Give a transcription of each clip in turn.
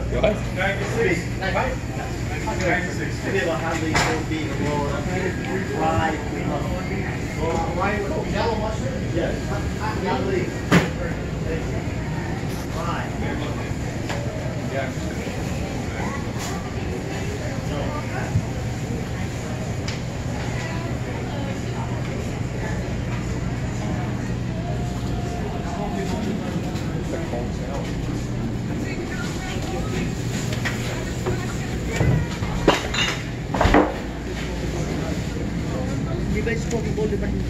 What? 96. 96. Maybe about how they will be fried. White with yellow mustard? Yes. Not leaf. Fried. Yeah. Di ba smoking bowl, di ba dito?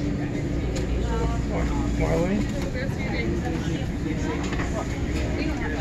Marlene?